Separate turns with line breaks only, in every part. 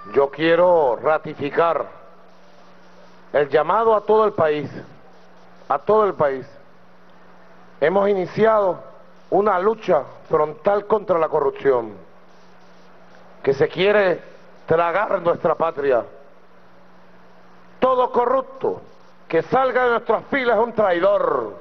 Yo quiero ratificar el llamado a todo el país, a todo el país. Hemos iniciado una lucha frontal contra la corrupción, que se quiere tragar nuestra patria. Todo corrupto que salga de nuestras filas es un traidor.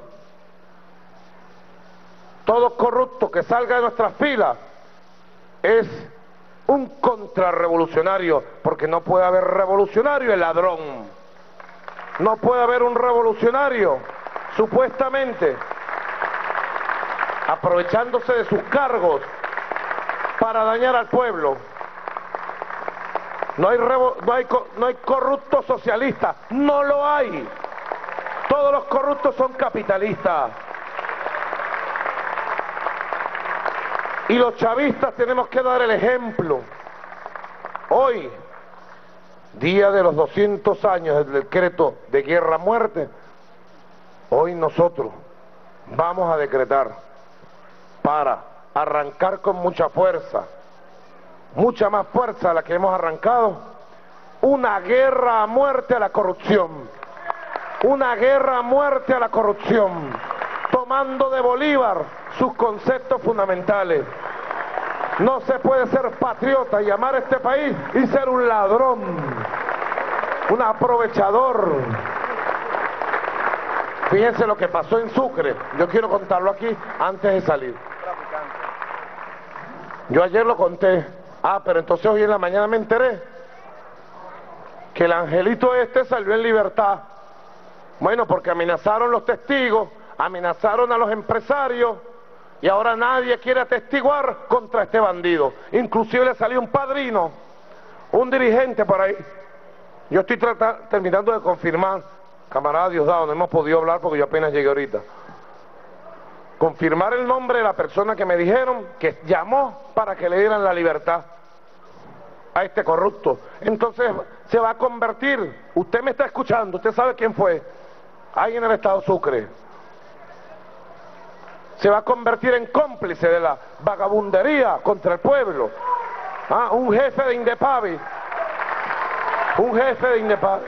Todo corrupto que salga de nuestras filas es un contrarrevolucionario, porque no puede haber revolucionario y ladrón. No puede haber un revolucionario, supuestamente, aprovechándose de sus cargos para dañar al pueblo. No hay corruptos socialistas, no lo hay. Todos los corruptos son capitalistas. Y los chavistas tenemos que dar el ejemplo. Hoy, día de los 200 años del decreto de guerra-muerte, hoy nosotros vamos a decretar, para arrancar con mucha fuerza, mucha más fuerza a la que hemos arrancado, una guerra a muerte a la corrupción. Una guerra a muerte a la corrupción, tomando de Bolívar sus conceptos fundamentales. No se puede ser patriota y amar este país y ser un ladrón, un aprovechador. Fíjense lo que pasó en Sucre. Yo quiero contarlo aquí antes de salir. Yo ayer lo conté. Pero entonces hoy en la mañana me enteré que el angelito este salió en libertad. Bueno, porque amenazaron los testigos, amenazaron a los empresarios, y ahora nadie quiere atestiguar contra este bandido. Inclusive le salió un padrino, un dirigente por ahí. Yo estoy terminando de confirmar, camarada Diosdado, no hemos podido hablar porque yo apenas llegué ahorita. Confirmar el nombre de la persona que me dijeron que llamó para que le dieran la libertad a este corrupto. Entonces se va a convertir, usted me está escuchando, usted sabe quién fue, ahí en el estado Sucre. Se va a convertir en cómplice de la vagabundería contra el pueblo. Un jefe de Indepavi, un jefe de Indepavi,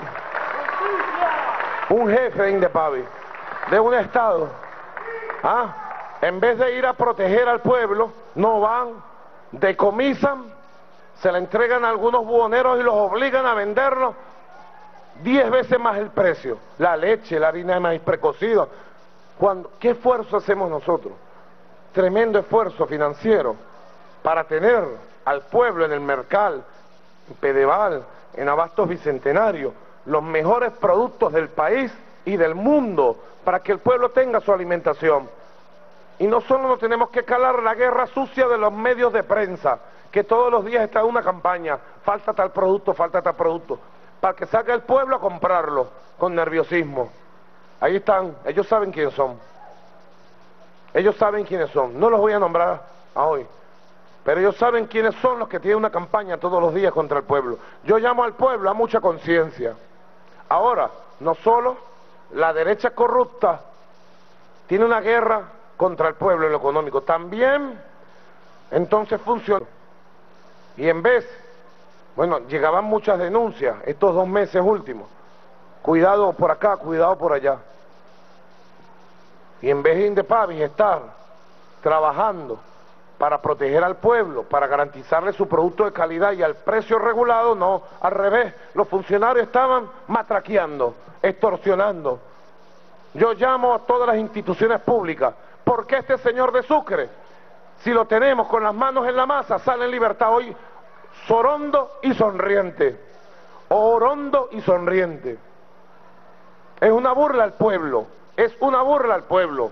un jefe de Indepavi, de un estado, en vez de ir a proteger al pueblo, no van, decomisan, se la entregan a algunos buhoneros y los obligan a vendernos 10 veces más el precio. La leche, la harina de maíz precocido. ¿Qué esfuerzo hacemos nosotros? Tremendo esfuerzo financiero para tener al pueblo en el Mercal, en Pedeval, en Abastos Bicentenario, los mejores productos del país y del mundo, para que el pueblo tenga su alimentación. Y no solo nos tenemos que calar la guerra sucia de los medios de prensa, que todos los días está una campaña, falta tal producto, para que salga el pueblo a comprarlo con nerviosismo. Ahí están, ellos saben quiénes son. Ellos saben quiénes son. No los voy a nombrar hoy, pero ellos saben quiénes son los que tienen una campaña todos los días contra el pueblo. Yo llamo al pueblo a mucha conciencia. Ahora, no solo la derecha corrupta tiene una guerra contra el pueblo en lo económico, también entonces funciona. Y en vez, llegaban muchas denuncias estos 2 meses últimos. Cuidado por acá, cuidado por allá. Y en vez de Indepavi estar trabajando para proteger al pueblo, para garantizarle su producto de calidad y al precio regulado, no, al revés, los funcionarios estaban matraqueando, extorsionando. Yo llamo a todas las instituciones públicas, ¿por qué este señor de Sucre, si lo tenemos con las manos en la masa, sale en libertad hoy sorondo y sonriente? Orondo y sonriente. Es una burla al pueblo, es una burla al pueblo.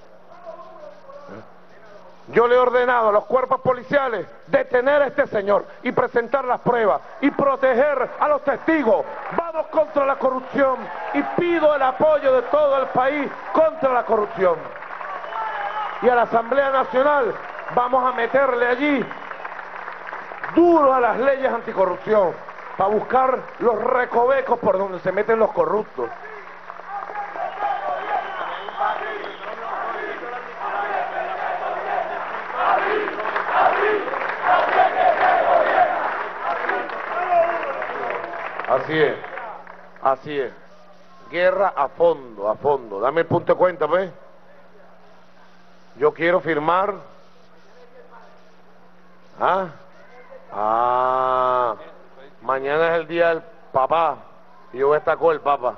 Yo le he ordenado a los cuerpos policiales detener a este señor y presentar las pruebas y proteger a los testigos. Vamos contra la corrupción y pido el apoyo de todo el país contra la corrupción. Y a la Asamblea Nacional vamos a meterle allí duro a las leyes anticorrupción para buscar los recovecos por donde se meten los corruptos. Así es, así es. Guerra a fondo, a fondo. Dame el punto de cuenta, pues. Yo quiero firmar. ¿Ah? Ah. Mañana es el día del papá. Y yo voy a estar con el papá.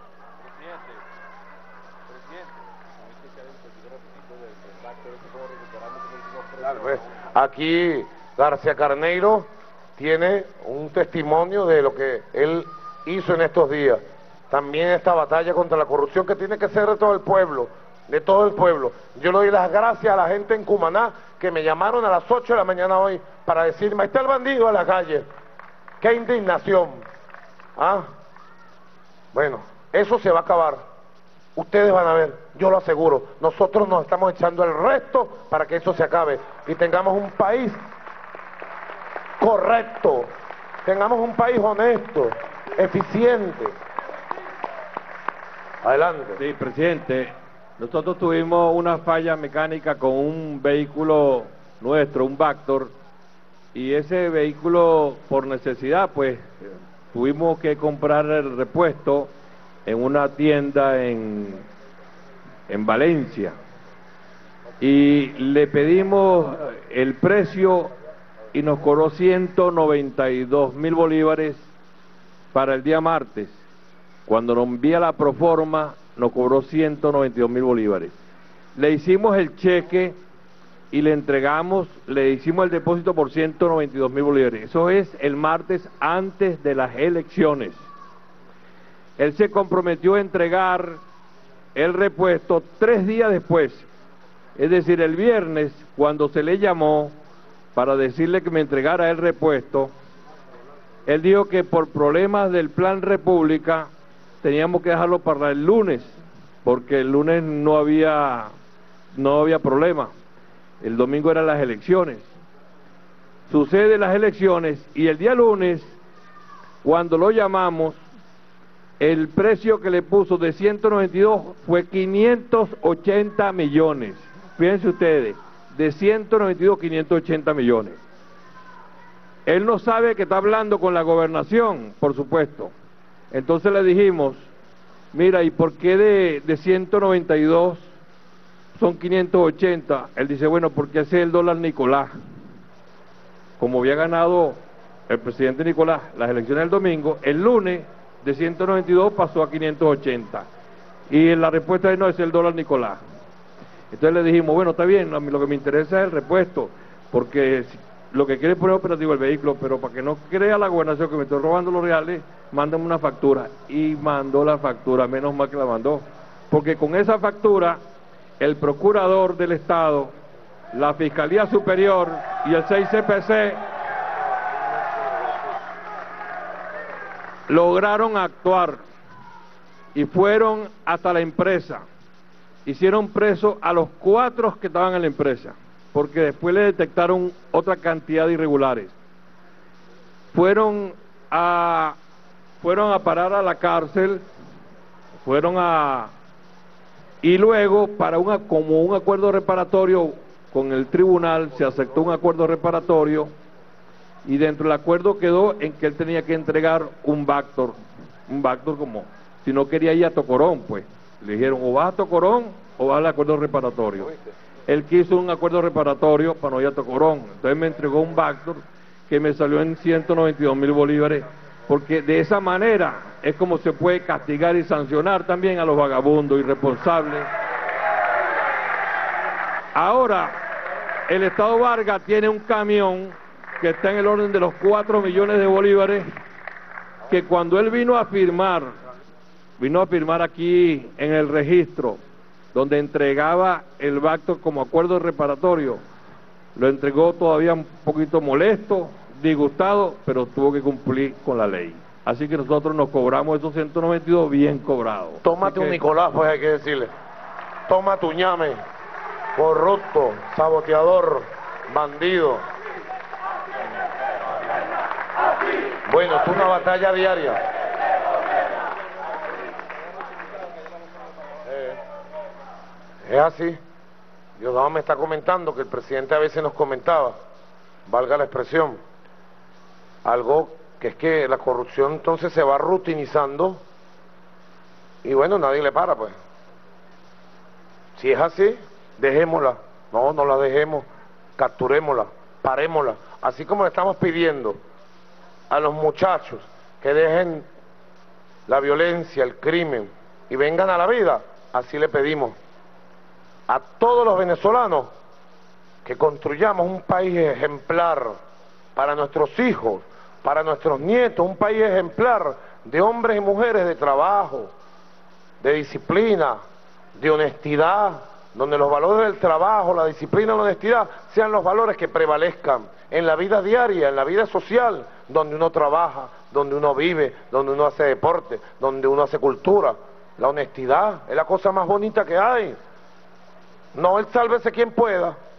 Pues, aquí García Carneiro tiene un testimonio de lo que él hizo en estos días. También esta batalla contra la corrupción que tiene que ser de todo el pueblo, de todo el pueblo. Yo le doy las gracias a la gente en Cumaná que me llamaron a las 8 de la mañana hoy para decirme, ahí está el bandido en la calle. ¡Qué indignación! ¿Ah? Bueno, eso se va a acabar. Ustedes van a ver, yo lo aseguro. Nosotros nos estamos echando el resto para que eso se acabe y tengamos un país correcto, tengamos un país honesto, eficiente. Adelante.
Sí, presidente. Nosotros tuvimos una falla mecánica con un vehículo nuestro, un Vactor, y ese vehículo, por necesidad, pues, tuvimos que comprar el repuesto en una tienda en Valencia. Y le pedimos el precio y nos cobró 192.000 bolívares para el día martes. Cuando nos envía la proforma, nos cobró 192.000 bolívares. Le hicimos el cheque y le entregamos, le hicimos el depósito por 192.000 bolívares. Eso es el martes antes de las elecciones. Él se comprometió a entregar el repuesto 3 días después. Es decir, el viernes, cuando se le llamó para decirle que me entregara el repuesto, él dijo que por problemas del Plan República teníamos que dejarlo para el lunes, porque el lunes no había problema. El domingo eran las elecciones. Suceden las elecciones y el día lunes, cuando lo llamamos, el precio que le puso de 192 fue 580 millones. Fíjense ustedes, de 192, 580 millones. Él no sabe que está hablando con la gobernación, por supuesto. Entonces le dijimos, mira, ¿y por qué de 192 son 580? Él dice, bueno, porque ese es el dólar Nicolás. Como había ganado el presidente Nicolás las elecciones del domingo, el lunes de 192 pasó a 580. Y la respuesta es no, es el dólar Nicolás. Entonces le dijimos, bueno, está bien, a mí lo que me interesa es el repuesto, porque lo que quiere es poner operativo el vehículo, pero para que no crea la gobernación que me estoy robando los reales, mándame una factura. Y mandó la factura, menos mal que la mandó, porque con esa factura, el procurador del Estado, la Fiscalía Superior y el 6CPC lograron actuar y fueron hasta la empresa. Hicieron preso a los 4 que estaban en la empresa, porque después le detectaron otra cantidad de irregulares. Fueron a parar a la cárcel, y luego como un acuerdo reparatorio con el tribunal, se aceptó un acuerdo reparatorio, y dentro del acuerdo quedó en que él tenía que entregar un Vactor como, si no quería ir a Tocorón, pues. Le dijeron, o vas a Tocorón o vas al acuerdo reparatorio. Él quiso un acuerdo reparatorio para no ir a Tocorón. Entonces me entregó un Vactor que me salió en 192.000 bolívares, porque de esa manera es como se puede castigar y sancionar también a los vagabundos irresponsables. Ahora, el Estado Vargas tiene un camión que está en el orden de los 4 millones de bolívares, que cuando él vino a firmar aquí en el registro, donde entregaba el Vactor como acuerdo reparatorio, lo entregó todavía un poquito molesto, disgustado, pero tuvo que cumplir con la ley. Así que nosotros nos cobramos esos 192 bien cobrados.
Tómate un Nicolás, pues hay que decirle. Toma tu ñame, corrupto, saboteador, bandido. Bueno, es una batalla diaria. Es así. Diosdado me está comentando que el presidente a veces nos comentaba, valga la expresión, algo que es que la corrupción entonces se va rutinizando y bueno, nadie le para, pues. Si es así, dejémosla. No, no la dejemos, capturémosla, parémosla. Así como le estamos pidiendo a los muchachos que dejen la violencia, el crimen y vengan a la vida, así le pedimos a todos los venezolanos que construyamos un país ejemplar para nuestros hijos, para nuestros nietos, un país ejemplar de hombres y mujeres de trabajo, de disciplina, de honestidad, donde los valores del trabajo, la disciplina y la honestidad sean los valores que prevalezcan en la vida diaria, en la vida social, donde uno trabaja, donde uno vive, donde uno hace deporte, donde uno hace cultura. La honestidad es la cosa más bonita que hay. No el sálvese quien pueda.